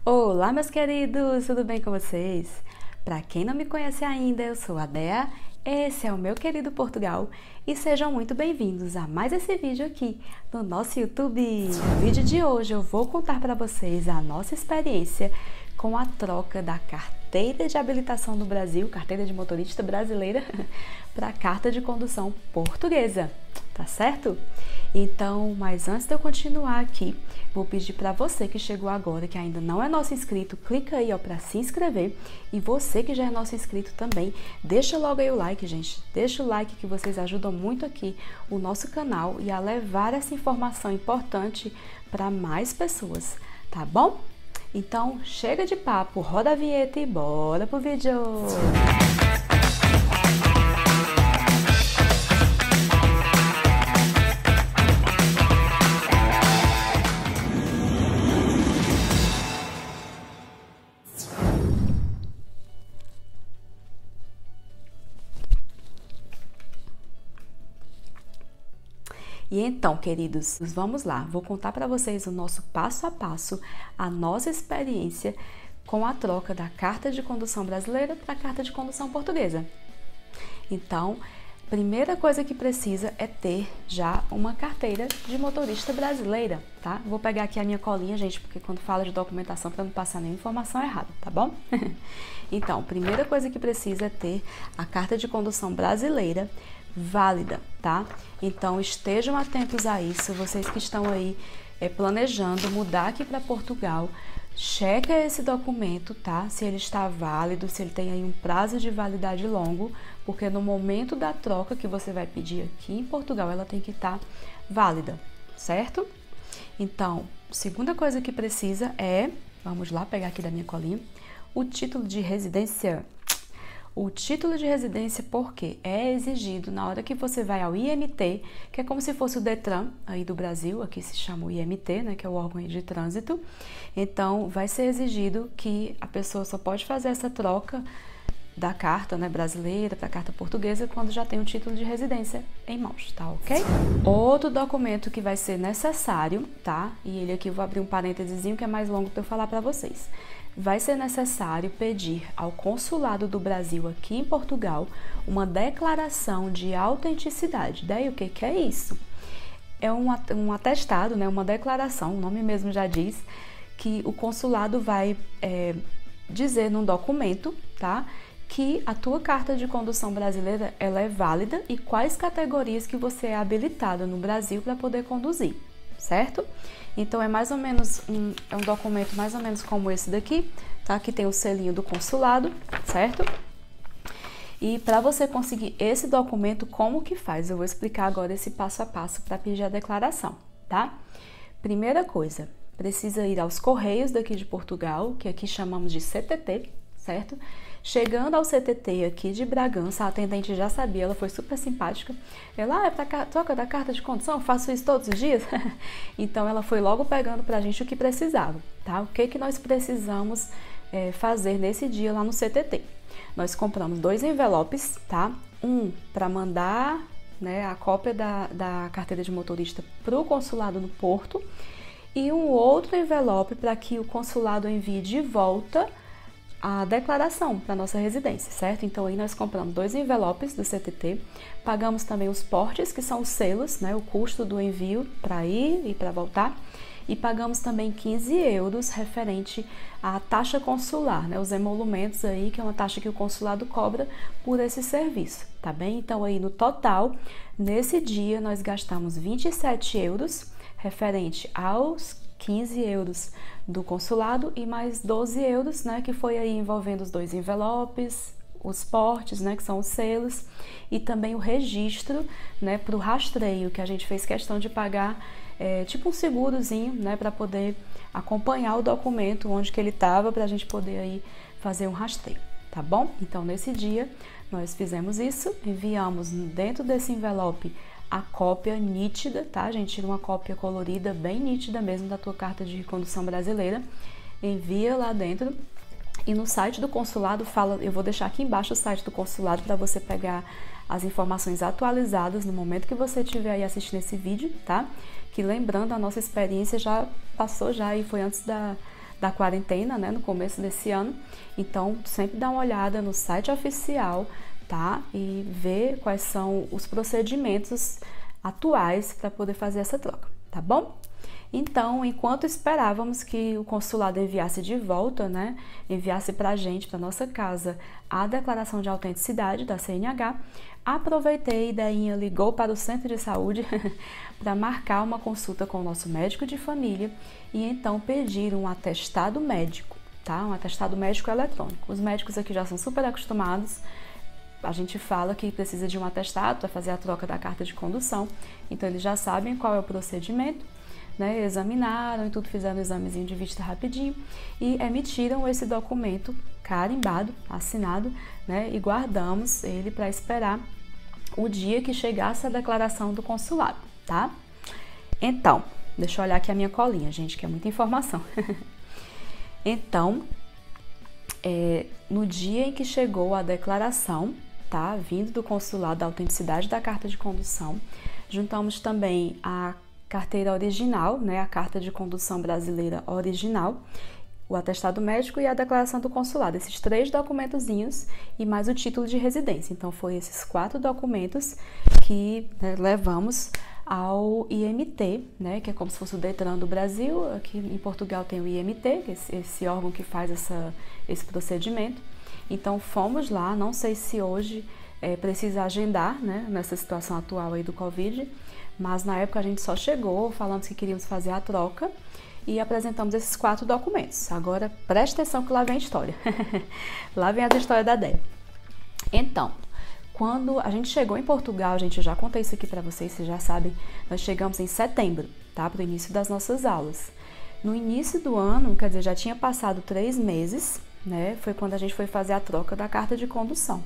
Olá, meus queridos, tudo bem com vocês? Para quem não me conhece ainda, eu sou a Dea, esse é o meu querido Portugal e sejam muito bem-vindos a mais esse vídeo aqui no nosso YouTube. No vídeo de hoje eu vou contar para vocês a nossa experiência com a troca da carteira de habilitação do Brasil, carteira de motorista brasileira, para a carta de condução portuguesa, tá certo? Então, mas antes de eu continuar aqui, vou pedir para você que chegou agora, que ainda não é nosso inscrito, clica aí para se inscrever. E você que já é nosso inscrito também, deixa logo aí o like, gente. Deixa o like que vocês ajudam muito aqui o nosso canal e a levar essa informação importante para mais pessoas, tá bom? Então, chega de papo, roda a vinheta e bora pro vídeo! E então, queridos, vamos lá, vou contar para vocês o nosso passo a passo, a nossa experiência com a troca da carta de condução brasileira para a carta de condução portuguesa. Então, primeira coisa que precisa é ter já uma carteira de motorista brasileira, tá? Vou pegar aqui a minha colinha, gente, porque quando fala de documentação, para não passar nenhuma informação errada, tá bom? Então, primeira coisa que precisa é ter a carta de condução brasileira válida, tá? Então estejam atentos a isso, vocês que estão aí planejando mudar aqui para Portugal, checa esse documento, tá? Se ele está válido, se ele tem aí um prazo de validade longo, porque no momento da troca que você vai pedir aqui em Portugal, ela tem que estar válida, certo? Então, segunda coisa que precisa é, vamos lá pegar aqui da minha colinha, o título de residência. O título de residência, porque é exigido na hora que você vai ao IMT, que é como se fosse o Detran aí do Brasil, aqui se chama o IMT, né, que é o órgão de trânsito. Então, vai ser exigido que a pessoa só pode fazer essa troca da carta, né, brasileira para a carta portuguesa quando já tem o título de residência em mãos, tá ok? Outro documento que vai ser necessário, tá? E ele aqui eu vou abrir um parênteses que é mais longo para eu falar para vocês. Vai ser necessário pedir ao Consulado do Brasil aqui em Portugal uma declaração de autenticidade. Daí o que é isso? É um atestado, né, uma declaração, o nome mesmo já diz, que o consulado vai dizer num documento, tá, que a tua carta de condução brasileira ela é válida e quais categorias que você é habilitado no Brasil para poder conduzir, certo? Então é mais ou menos um documento mais ou menos como esse daqui, tá? Que tem o selinho do consulado, certo? E para você conseguir esse documento, como que faz? Eu vou explicar agora esse passo a passo para pedir a declaração, tá? Primeira coisa, precisa ir aos Correios daqui de Portugal, que aqui chamamos de CTT, certo? Chegando ao CTT aqui de Bragança, a atendente já sabia, ela foi super simpática. Ela, é para troca da carta de condução, eu faço isso todos os dias. Então ela foi logo pegando pra gente o que precisava, tá? O que nós precisamos fazer nesse dia lá no CTT? Nós compramos 2 envelopes, tá? Um para mandar, né, a cópia da carteira de motorista pro consulado no Porto e um outro envelope para que o consulado envie de volta a declaração para nossa residência, certo? Então aí nós compramos 2 envelopes do CTT, pagamos também os portes, que são os selos, né? O custo do envio para ir e para voltar, e pagamos também 15 euros referente à taxa consular, né? Os emolumentos aí, que é uma taxa que o consulado cobra por esse serviço, tá bem? Então aí no total, nesse dia nós gastamos 27 euros referente aos 15 euros do consulado e mais 12 euros, né, que foi aí envolvendo os 2 envelopes, os portes, né, que são os selos, e também o registro, né, para o rastreio, que a gente fez questão de pagar, tipo um segurozinho, né, para poder acompanhar o documento, onde que ele estava, para a gente poder aí fazer um rastreio, tá bom? Então, nesse dia, nós fizemos isso, enviamos dentro desse envelope a cópia nítida, tá? A gente tira uma cópia colorida, bem nítida mesmo, da tua carta de condução brasileira, envia lá dentro e no site do consulado fala, eu vou deixar aqui embaixo o site do consulado para você pegar as informações atualizadas no momento que você estiver aí assistindo esse vídeo, tá? Que lembrando, a nossa experiência já passou já e foi antes da quarentena, né, no começo desse ano. Então, sempre dá uma olhada no site oficial, tá? E ver quais são os procedimentos atuais para poder fazer essa troca, tá bom? Então, enquanto esperávamos que o consulado enviasse de volta, né, enviasse para a gente, para nossa casa, a declaração de autenticidade da CNH, aproveitei e Dainha ligou para o centro de saúde para marcar uma consulta com o nosso médico de família e então pedir um atestado médico, tá? Um atestado médico eletrônico. Os médicos aqui já são super acostumados. A gente fala que precisa de um atestado para fazer a troca da carta de condução, então eles já sabem qual é o procedimento, né? Examinaram e tudo, fizeram um examezinho de vista rapidinho e emitiram esse documento carimbado, assinado, né? E guardamos ele para esperar o dia que chegasse a declaração do consulado, tá? Então, deixa eu olhar aqui a minha colinha, gente, que é muita informação. Então, no dia em que chegou a declaração, tá? Vindo do consulado da autenticidade da carta de condução, juntamos também a carteira original, né? A carta de condução brasileira original, o atestado médico e a declaração do consulado, esses 3 documentozinhos e mais o título de residência. Então, foi esses 4 documentos que, né, levamos ao IMT, né, que é como se fosse o Detran do Brasil. Aqui em Portugal tem o IMT, que é esse órgão que faz esse procedimento. Então, fomos lá, não sei se hoje precisa agendar, né, nessa situação atual aí do Covid, mas na época a gente só chegou, falamos que queríamos fazer a troca e apresentamos esses 4 documentos. Agora, preste atenção que lá vem a história. Lá vem a história da Débora. Então, quando a gente chegou em Portugal, gente, eu já contei isso aqui para vocês já sabem, nós chegamos em setembro, tá? Para o início das nossas aulas. No início do ano, quer dizer, já tinha passado 3 meses, né? Foi quando a gente foi fazer a troca da carta de condução.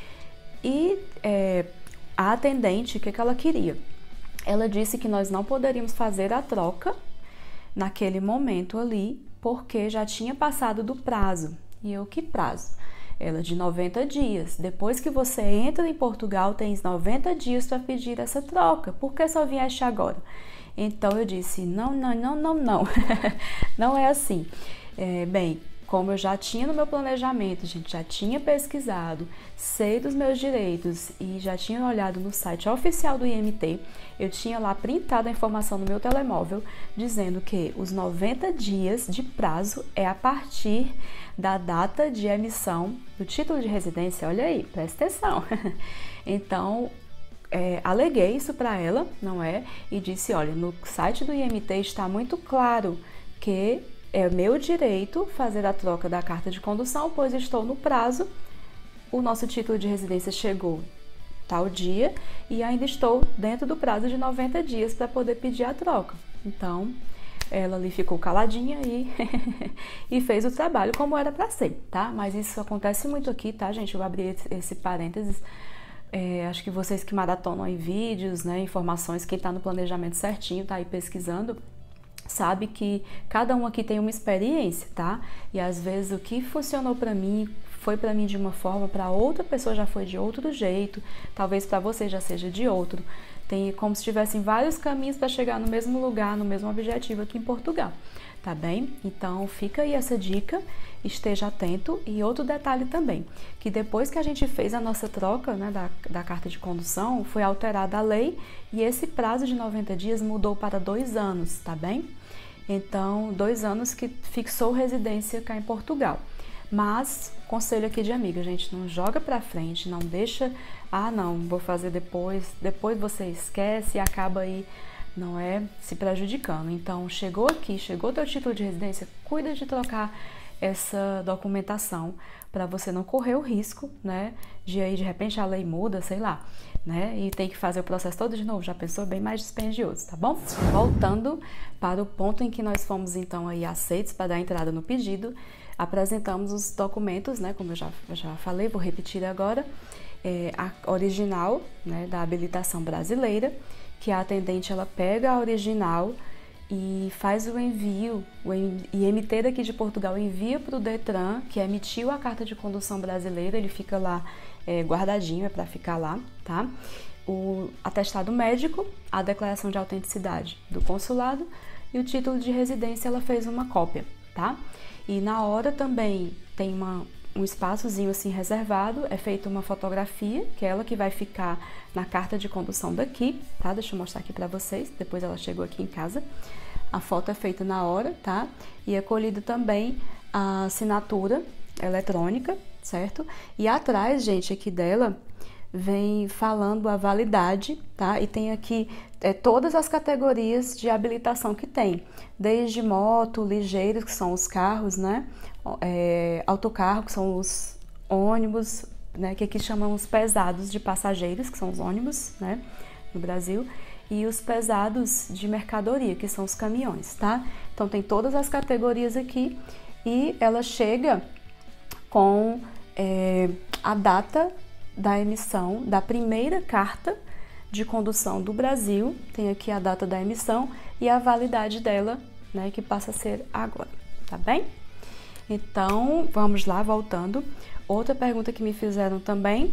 E a atendente, o que ela queria? Ela disse que nós não poderíamos fazer a troca naquele momento ali, porque já tinha passado do prazo. E eu, que prazo? Ela, de 90 dias. Depois que você entra em Portugal, tens 90 dias para pedir essa troca. Por que só vieste agora? Então eu disse, não. Não é assim. Bem, como eu já tinha no meu planejamento, gente, já tinha pesquisado, sei dos meus direitos e já tinha olhado no site oficial do IMT, eu tinha lá printado a informação no meu telemóvel, dizendo que os 90 dias de prazo é a partir da data de emissão do título de residência. Olha aí, presta atenção. Então, aleguei isso para ela, não é? E disse, olha, no site do IMT está muito claro que é meu direito fazer a troca da carta de condução, pois estou no prazo, o nosso título de residência chegou tal dia e ainda estou dentro do prazo de 90 dias para poder pedir a troca. Então, ela ali ficou caladinha e fez o trabalho como era para ser, tá? Mas isso acontece muito aqui, tá, gente? Eu abri esse parênteses. Acho que vocês que maratonam em vídeos, né, informações, quem está no planejamento certinho, tá aí pesquisando, sabe que cada um aqui tem uma experiência, tá? E às vezes o que funcionou para mim foi para mim de uma forma, para outra pessoa já foi de outro jeito, talvez para você já seja de outro. Tem como se tivessem vários caminhos para chegar no mesmo lugar, no mesmo objetivo aqui em Portugal, tá bem? Então fica aí essa dica, esteja atento. E outro detalhe também, que depois que a gente fez a nossa troca, né, da carta de condução, foi alterada a lei e esse prazo de 90 dias mudou para 2 anos, tá bem? Então, 2 anos que fixou residência cá em Portugal. Mas, conselho aqui de amiga, gente, não joga pra frente, não deixa, não, vou fazer depois você esquece e acaba aí, não é, se prejudicando. Então, chegou aqui, chegou teu título de residência, cuida de trocar essa documentação para você não correr o risco, né, de aí de repente a lei muda, sei lá, né, e tem que fazer o processo todo de novo. Já pensou? Bem mais dispendioso, tá bom? Voltando para o ponto em que nós fomos então aí aceitos para dar entrada no pedido, apresentamos os documentos, né, como eu já falei, vou repetir agora, a original, né, da habilitação brasileira, que a atendente ela pega a original e faz o envio, o IMT daqui de Portugal envia para o Detran, que emitiu a carta de condução brasileira, ele fica lá guardadinho, é para ficar lá, tá? O atestado médico, a declaração de autenticidade do consulado e o título de residência ela fez uma cópia, tá? E na hora também tem um espaçozinho assim reservado, é feita uma fotografia, que é ela que vai ficar na carta de condução daqui, tá? Deixa eu mostrar aqui pra vocês, depois ela chegou aqui em casa. A foto é feita na hora, tá? E é colhida também a assinatura eletrônica, certo? E atrás, gente, aqui dela, vem falando a validade, tá? E tem aqui todas as categorias de habilitação que tem, desde moto, ligeiros, que são os carros, né? Autocarro, que são os ônibus, né? Que aqui chamamos pesados de passageiros, que são os ônibus, né? No Brasil. E os pesados de mercadoria, que são os caminhões, tá? Então tem todas as categorias aqui e ela chega com a data da emissão da primeira carta de condução do Brasil, tem aqui a data da emissão e a validade dela, né, que passa a ser agora, tá bem? Então, vamos lá, voltando. Outra pergunta que me fizeram também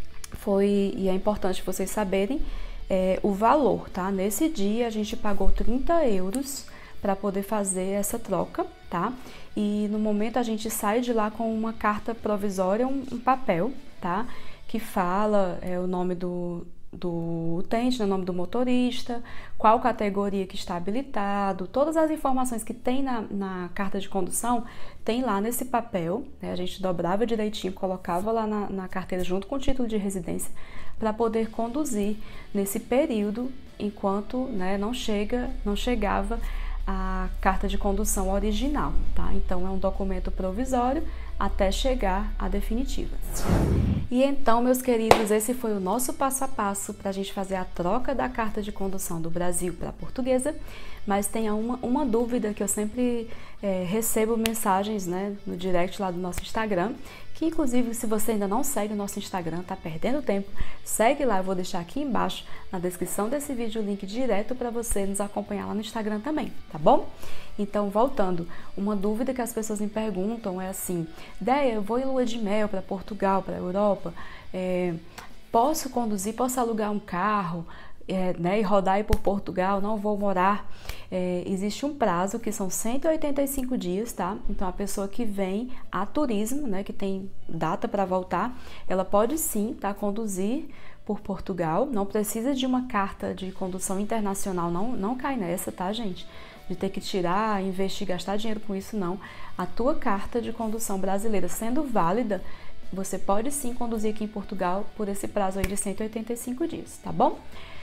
foi, e é importante vocês saberem, o valor, tá? Nesse dia a gente pagou 30 euros para poder fazer essa troca, tá? E no momento a gente sai de lá com uma carta provisória, um papel, tá? Que fala o nome do utente, o nome do motorista, qual categoria que está habilitado, todas as informações que tem na carta de condução, tem lá nesse papel, né? A gente dobrava direitinho, colocava lá na carteira junto com o título de residência para poder conduzir nesse período enquanto, né, não chegava a carta de condução original, tá? Então é um documento provisório até chegar a definitiva. E então, meus queridos, esse foi o nosso passo a passo para a gente fazer a troca da carta de condução do Brasil para a portuguesa, mas tem uma dúvida que eu sempre recebo mensagens, né, no direct lá do nosso Instagram, que inclusive se você ainda não segue o nosso Instagram, tá perdendo tempo, segue lá, eu vou deixar aqui embaixo na descrição desse vídeo o link direto para você nos acompanhar lá no Instagram também, tá bom? Então, voltando, uma dúvida que as pessoas me perguntam é assim: Déia, eu vou em lua de mel para Portugal, para Europa, posso conduzir, posso alugar um carro, né, e rodar aí por Portugal, não vou morar? Existe um prazo que são 185 dias, tá? Então a pessoa que vem a turismo, né, que tem data para voltar, ela pode sim, tá, conduzir por Portugal, não precisa de uma carta de condução internacional, não cai nessa, tá, gente? De ter que tirar, investir, gastar dinheiro com isso, não. A tua carta de condução brasileira sendo válida, você pode sim conduzir aqui em Portugal por esse prazo aí de 185 dias, tá bom?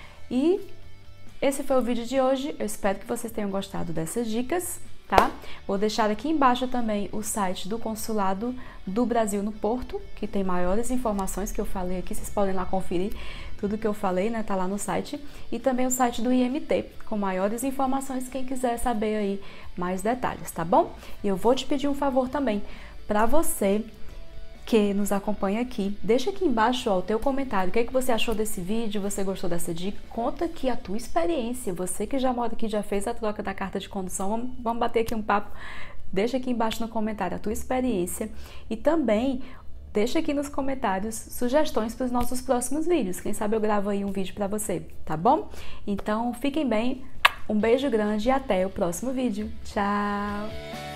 E esse foi o vídeo de hoje, eu espero que vocês tenham gostado dessas dicas, tá? Vou deixar aqui embaixo também o site do Consulado do Brasil no Porto, que tem maiores informações que eu falei aqui, vocês podem lá conferir tudo que eu falei, né? Tá lá no site. E também o site do IMT, com maiores informações, quem quiser saber aí mais detalhes, tá bom? E eu vou te pedir um favor também, para você que nos acompanha aqui, deixa aqui embaixo o teu comentário, o que é que você achou desse vídeo, você gostou dessa dica, conta aqui a tua experiência, você que já mora aqui, já fez a troca da carta de condução, vamos bater aqui um papo, deixa aqui embaixo no comentário a tua experiência e também deixa aqui nos comentários sugestões para os nossos próximos vídeos, quem sabe eu gravo aí um vídeo para você, tá bom? Então fiquem bem, um beijo grande e até o próximo vídeo, tchau!